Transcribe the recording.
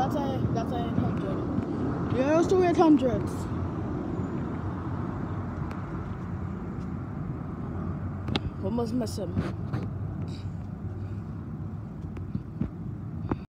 that's a 800. Here's the 800s. What was missing?